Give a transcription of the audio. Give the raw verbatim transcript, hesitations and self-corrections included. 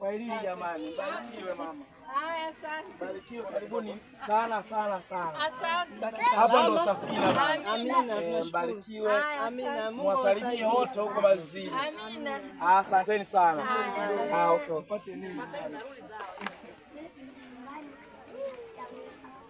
kwa hili jamani. Barikiwe mama. Haya, asante. Barikiwe, karibuni sana sana sana. Asante. Hapo ndo Safina. Amina. Eh, Barikiwe. Amina. Mwasalimie wote huko mazini. Amina. Asanteni sana. Ah, okay. Upate nini?